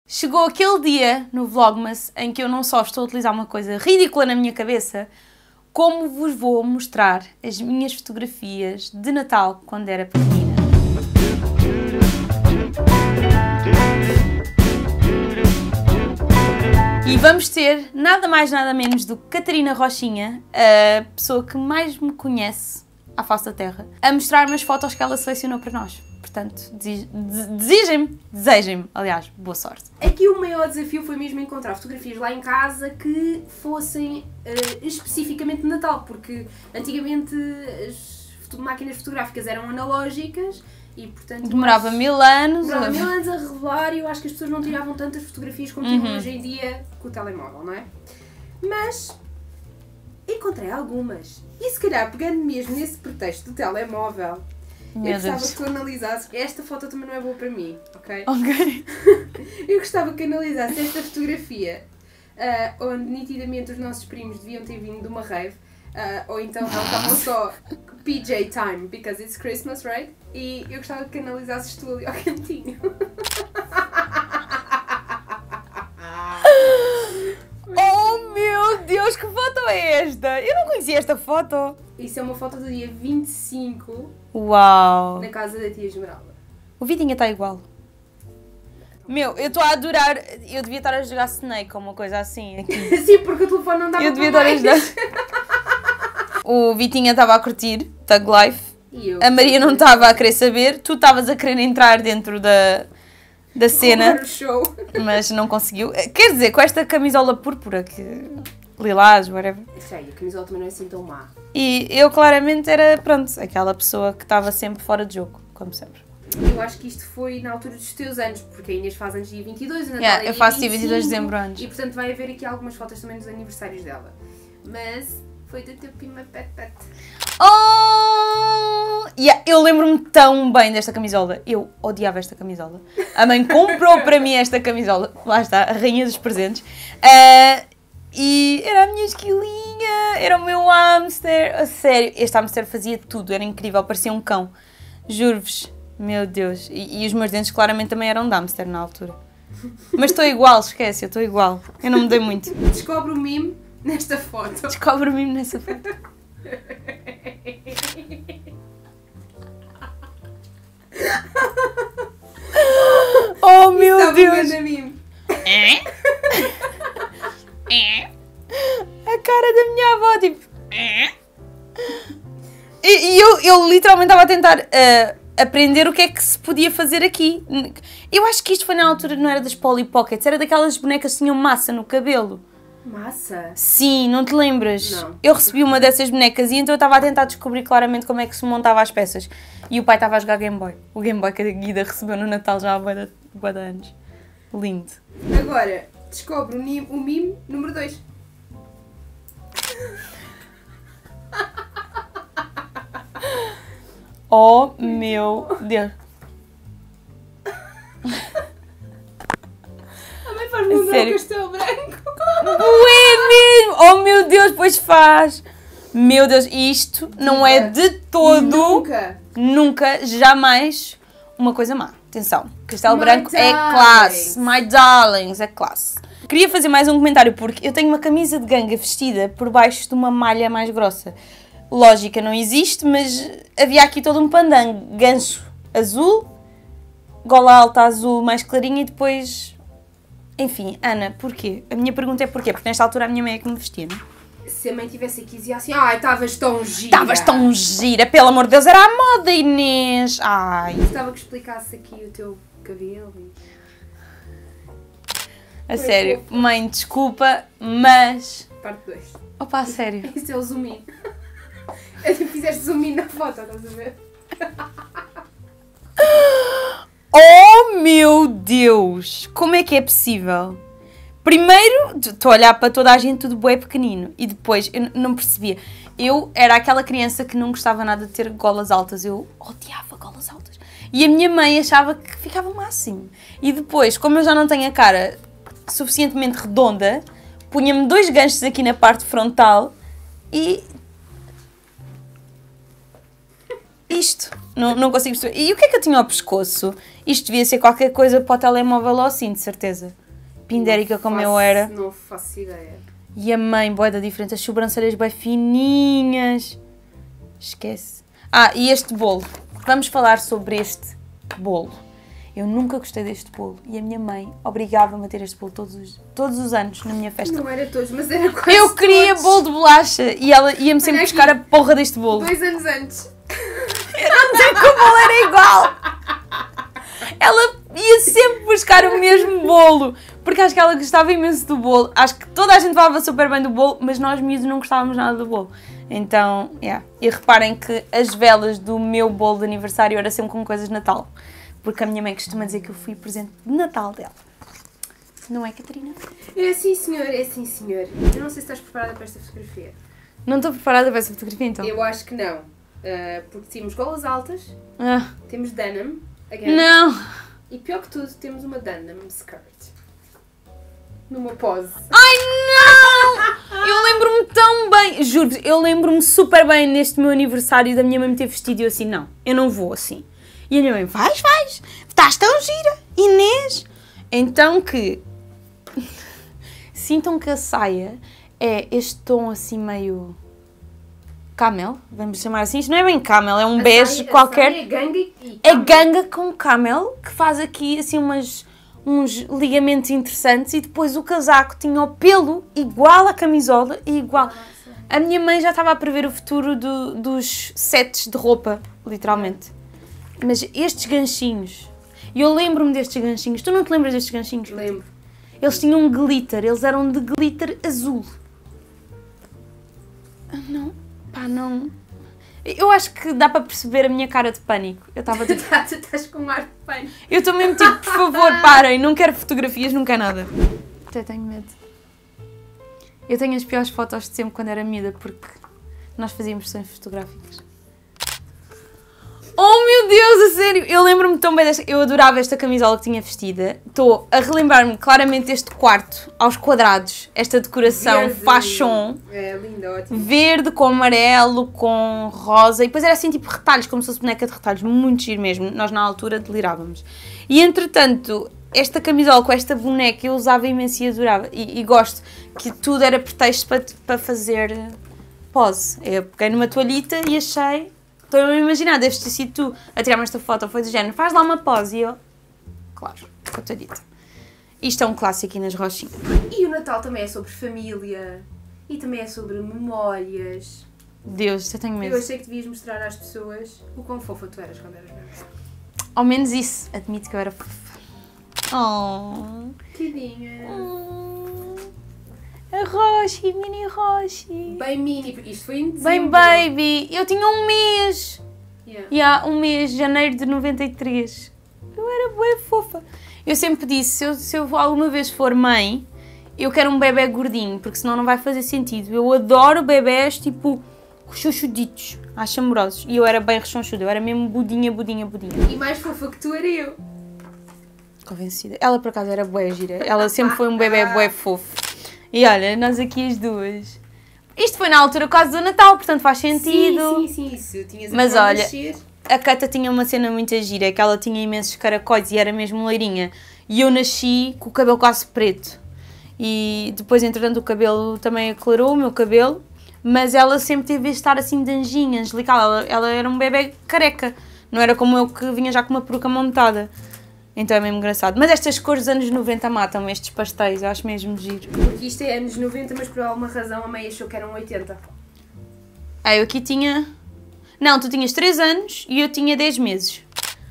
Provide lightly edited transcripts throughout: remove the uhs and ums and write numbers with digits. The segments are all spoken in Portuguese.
Chegou aquele dia no Vlogmas em que eu não só estou a utilizar uma coisa ridícula na minha cabeça, como vos vou mostrar as minhas fotografias de Natal quando era pequenina. E vamos ter nada mais nada menos do que Catarina Rochinha, a pessoa que mais me conhece à face da Terra, a mostrar-me as fotos que ela selecionou para nós. Portanto, desejem-me, aliás, boa sorte. Aqui o maior desafio foi mesmo encontrar fotografias lá em casa que fossem especificamente de Natal, porque antigamente as máquinas fotográficas eram analógicas e, portanto... Demorava 1000 anos. Demorava 1000 anos a revelar e eu acho que as pessoas não tiravam tantas fotografias como tiram hoje em dia com o telemóvel, não é? Mas encontrei algumas. E se calhar, pegando mesmo nesse pretexto do telemóvel, eu gostava que tu analisasses. Esta foto também não é boa para mim, ok? Ok. Eu gostava que analisasse esta fotografia, onde nitidamente os nossos primos deviam ter vindo de uma rave, ou então não estavam só PJ time, because it's Christmas, right? E eu gostava que analisasses tu ali ao cantinho. Oh meu Deus, que foto é esta? Eu não conhecia esta foto. Isso é uma foto do dia 25. Uau! Na casa da tia Esmeralda. O Vitinha está igual. Meu, eu estou a adorar. Eu devia estar a jogar Snake ou uma coisa assim aqui. Sim, porque o telefone não dava Eu devia para estar a mais. ajudar. O Vitinha estava a curtir Thug Life. E eu, A Maria não estava a querer saber. Tu estavas a querer entrar dentro da cena. o show. Mas não conseguiu. Quer dizer, com esta camisola púrpura, que lilás, whatever. Sei, a camisola também não é assim tão má. E eu claramente era, pronto, aquela pessoa que estava sempre fora de jogo, como sempre. Eu acho que isto foi na altura dos teus anos, porque a Inês faz anos dia 22, o Natal Yeah, é dia eu faço dia 25, 22 de dezembro anos. E portanto vai haver aqui algumas fotos também dos aniversários dela. Mas foi do teu Pima Pet Pet. Oh! Yeah, eu lembro-me tão bem desta camisola. Eu odiava esta camisola. A mãe comprou para mim esta camisola. Lá está, a rainha dos presentes. E era a minha esquilinha, era o meu hamster. A sério, este hamster fazia tudo, era incrível, parecia um cão. Juro-vos, meu Deus. E os meus dentes claramente também eram de hamster na altura. Mas estou igual, esquece, eu estou igual. Eu não mudei muito. Descobre o meme nesta foto. Descobre-me nessa foto. Oh meu Deus! A cara da minha avó, tipo... E eu literalmente estava a tentar aprender o que é que se podia fazer aqui. Eu acho que isto foi na altura, não era das Polly Pockets, era daquelas bonecas que tinham massa no cabelo. Massa? Sim, não te lembras? Não. Eu recebi uma dessas bonecas e então eu estava a tentar descobrir claramente como é que se montava as peças. E o pai estava a jogar Game Boy. O Game Boy que a Guida recebeu no Natal já há bué de anos. Lindo. Agora, descobre o meme número 2. Oh meu Deus. A mãe faz lembrar o Sério? Castelo Branco. Ué mesmo! Oh meu Deus, pois faz! Meu Deus, isto não é de todo, nunca, jamais, uma coisa má. Atenção, Castelo My Branco é darlings. classe. My darlings, é classe. Queria fazer mais um comentário porque eu tenho uma camisa de ganga vestida por baixo de uma malha mais grossa. Lógica não existe, mas havia aqui todo um pandango. Gancho azul, gola alta azul mais clarinha e depois... Enfim, Ana, porquê? A minha pergunta é porquê? Porque nesta altura a minha mãe é que me vestia, não? Se a mãe tivesse aqui, dizia assim: ai, estavas tão gira. Estavas tão gira, pelo amor de Deus, era a moda, Inês! Ai! Gostava que explicasse aqui o teu cabelo. A sério, mãe, desculpa, mas... Parte 2. Opa, a sério. Isso é o zoom in. É tipo, fizeste zoom in na foto, estás a ver? Oh meu Deus! Como é que é possível? Primeiro, estou a olhar para toda a gente tudo bué pequenino e depois, eu não percebia. Eu era aquela criança que não gostava nada de ter golas altas, eu odiava golas altas. E a minha mãe achava que ficava o máximo. E depois, como eu já não tenho a cara suficientemente redonda, punha-me 2 ganchos aqui na parte frontal e... Isto. Não consigo perceber. E o que é que eu tinha ao pescoço? Isto devia ser qualquer coisa para o telemóvel ou assim, de certeza. Pindérica como eu era. Não faço ideia. E a mãe, bué da diferente, as sobrancelhas bem fininhas. Esquece. E este bolo. Vamos falar sobre este bolo. Eu nunca gostei deste bolo. E a minha mãe obrigava-me a ter este bolo todos os anos na minha festa. Não era todos, mas era quase Eu queria todos. bolo de bolacha e ela ia-me sempre buscar a porra deste bolo. 2 anos antes. Eu não sei que o bolo era igual. Ela ia sempre buscar o mesmo bolo. Porque acho que ela gostava imenso do bolo. Acho que toda a gente falava super bem do bolo, mas nós miúdos não gostávamos nada do bolo. Então, E reparem que as velas do meu bolo de aniversário era sempre com coisas de Natal. Porque a minha mãe costuma dizer que eu fui presente de Natal dela. Não é, Catarina? É sim, senhor, é sim, senhor. Eu não sei se estás preparada para esta fotografia. Não estou preparada para essa fotografia, então. Eu acho que não. Porque temos golas altas, temos denim, again, Não! e pior que tudo, temos uma denim skirt. Numa pose. Ai, não! Eu lembro-me tão bem, juro, eu lembro-me super bem neste meu aniversário da minha mãe me ter vestido e eu assim, não, eu não vou assim. E a minha mãe, vais, estás tão gira, Inês. Então que sintam que a saia é este tom assim meio camel, vamos chamar assim. Isto não é bem camel, é um bege qualquer. É ganga e É ganga com camel, que faz aqui assim uns ligamentos interessantes e depois o casaco tinha o pelo igual à camisola e igual. A minha mãe já estava a prever o futuro dos sets de roupa, literalmente. Mas estes ganchinhos, e eu lembro-me destes ganchinhos, tu não te lembras destes ganchinhos? Lembro. Eles tinham um glitter, eles eram de glitter azul. Não, não. Eu acho que dá para perceber a minha cara de pânico. Eu estava tipo... Tu estás com um ar de pânico. Eu estou mesmo tipo, por favor, parem, não quero fotografias, não quero nada. Até tenho medo. Eu tenho as piores fotos de sempre quando era miúda, porque nós fazíamos sessões fotográficas. Oh meu Deus, a sério! Eu lembro-me tão bem desta... Eu adorava esta camisola que tinha vestida. Estou a relembrar-me claramente deste quarto, aos quadrados. Esta decoração Verde. fashion. É lindo, ótimo. Verde com amarelo, com rosa. E depois era assim tipo retalhos, como se fosse boneca de retalhos. Muito giro mesmo. Nós na altura delirávamos. E entretanto, esta camisola com esta boneca eu usava imenso e adorava. E gosto que tudo era pretexto para fazer pose. Eu peguei numa toalhita e achei... Estou a imaginar, deves ter sido tu a tirar-me esta foto, foi do género, faz lá uma pose e eu... Claro, coitadita. Isto é um clássico aqui nas Rochinhas. E o Natal também é sobre família. E também é sobre memórias. Deus, eu tenho medo. Eu achei que devias mostrar às pessoas o quão fofa tu eras quando eras bebê. Ao menos isso, admito que eu era fofa. Oh... Queridinha. A Rochi, mini Rochi. Bem mini, porque isto foi em dezembro. Bem baby, eu tinha um mês. Yeah. Um mês, janeiro de 93. Eu era bué fofa. Eu sempre disse, se eu alguma vez for mãe, eu quero um bebê gordinho, porque senão não vai fazer sentido. Eu adoro bebés tipo rechonchuditos, acho amorosos. E eu era bem rechonchuda, eu era mesmo budinha. E mais fofa que tu era eu. Convencida. Ela por acaso era bué gira, ela sempre foi um bebê bué fofo. E olha, nós aqui as duas. Isto foi na altura quase do Natal, portanto faz sentido. Sim, isso. Tinhas Mas a olha, nascer. a Cata tinha uma cena muito gira, que ela tinha imensos caracóis e era mesmo loirinha. E eu nasci com o cabelo quase preto. E depois, entretanto, o cabelo também aclarou, o meu cabelo. Mas ela sempre teve de estar assim de anjinha, angelical. Ela era um bebê careca. Não era como eu que vinha já com uma peruca montada. Então é mesmo engraçado. Mas estas cores dos anos 90 matam-me, estes pastéis, eu acho mesmo giro. Porque isto é anos 90, mas por alguma razão a mãe achou que eram 80. Eu aqui tinha... Não, tu tinhas 3 anos e eu tinha 10 meses.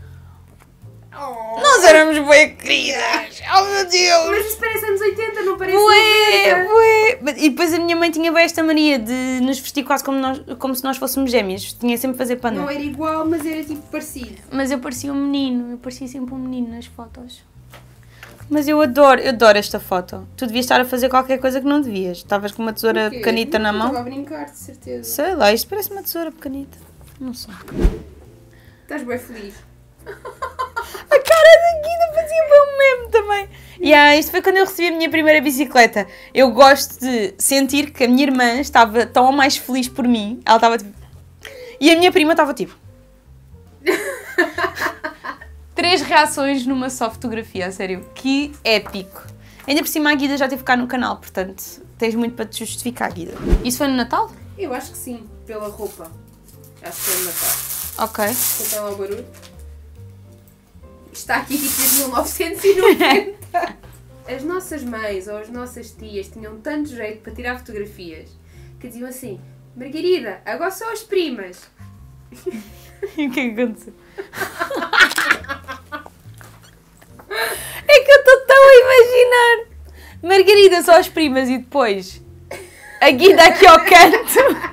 Oh. Nós éramos bem queridas! Oh meu Deus! Mas isso parece anos 80, não parece Bué, 90. bué. E depois a minha mãe tinha bem esta mania de nos vestir quase como se nós fôssemos gêmeas. Tinha sempre a fazer panda. Não era igual, mas era tipo parecido. Mas eu parecia um menino, eu parecia sempre um menino nas fotos. Mas eu adoro esta foto. Tu devias estar a fazer qualquer coisa que não devias. Estavas com uma tesoura pequenita na mão. Estava a brincar, de certeza. Sei lá, isto parece uma tesoura pequenita. Não sei. Estás bem feliz. A cara da Guida fazia bem um meme também. Isto foi quando eu recebi a minha primeira bicicleta. Eu gosto de sentir que a minha irmã estava tão ou mais feliz por mim. Ela estava tipo... E a minha prima estava tipo... 3 reações numa só fotografia, a sério. Que épico. Ainda por cima a Guida já teve cá no canal, portanto, tens muito para te justificar, Guida. Isso foi no Natal? Eu acho que sim, pela roupa. Acho que foi no Natal. Ok. Escutem lá o barulho. Está aqui desde 1990. As nossas mães ou as nossas tias tinham tanto jeito para tirar fotografias que diziam assim: Margarida, agora só as primas. E o que é que aconteceu? É que eu estou tão a imaginar. Margarida, só as primas e depois a Guida aqui ao canto.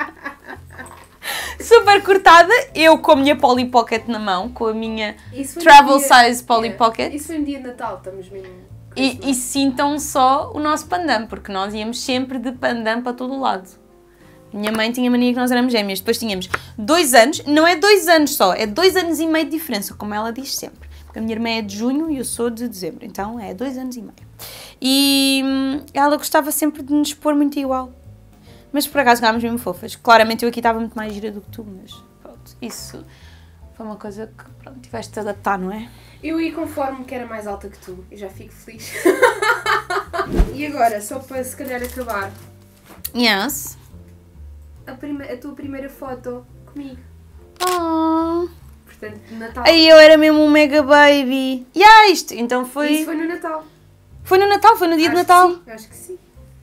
Super cortada, eu com a minha Polly Pocket na mão, com a minha travel size Polly Pocket. Isso foi no dia de Natal, estamos mesmo... E sintam só o nosso pandam, porque nós íamos sempre de pandam para todo o lado. Minha mãe tinha mania que nós éramos gêmeas. Depois tínhamos 2 anos, não é 2 anos só, é 2 anos e meio de diferença, como ela diz sempre. Porque a minha irmã é de junho e eu sou de dezembro, então é 2 anos e meio. E ela gostava sempre de nos pôr muito igual. Mas por acaso ficámos mesmo fofas. Claramente eu aqui estava muito mais gira do que tu, mas pronto, isso foi uma coisa que pronto, tiveste de adaptar, não é? Eu ia conforme que era mais alta que tu, e já fico feliz. E agora, só para se calhar acabar, Yes. a tua primeira foto comigo. Oh. Portanto, de Natal. Aí eu era mesmo um mega baby. E isto, então foi... Isso foi no Natal. Foi no Natal, foi no dia de Acho Natal. que sim, acho que sim.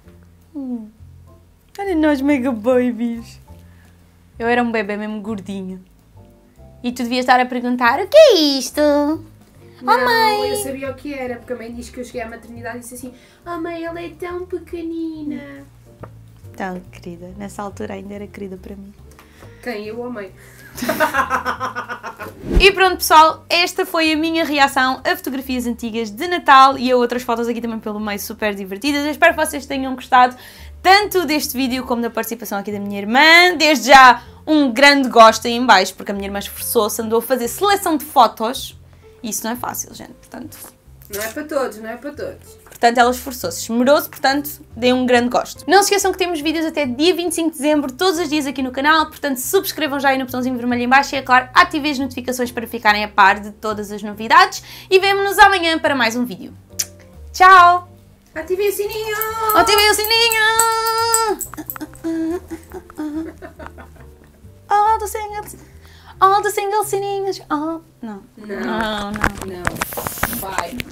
Olha nós mega babies. Eu era um bebê mesmo gordinho. E tu devias estar a perguntar, o que é isto? Não, mãe! eu sabia o que era, porque a mãe diz que eu cheguei à maternidade e disse assim: oh mãe, ela é tão pequenina. Tão querida, nessa altura ainda era querida para mim. Quem? Eu ou a mãe? E pronto pessoal, esta foi a minha reação a fotografias antigas de Natal e a outras fotos aqui também pelo meio super divertidas. Eu espero que vocês tenham gostado tanto deste vídeo como da participação aqui da minha irmã. Desde já um grande gosto aí em baixo, porque a minha irmã esforçou-se, andou a fazer seleção de fotos. E isso não é fácil, gente, portanto... Não é para todos, não é para todos. Portanto, ela esforçou-se, esmerou-se, portanto, dei um grande gosto. Não se esqueçam que temos vídeos até dia 25 de dezembro, todos os dias aqui no canal, portanto, subscrevam já aí no botãozinho vermelho em baixo e, é claro, ativem as notificações para ficarem a par de todas as novidades e vemo-nos amanhã para mais um vídeo. Tchau! Ativem o sininho! Ativem o sininho! All the single sininhos! Oh, não. Não. Não. Não. Vai.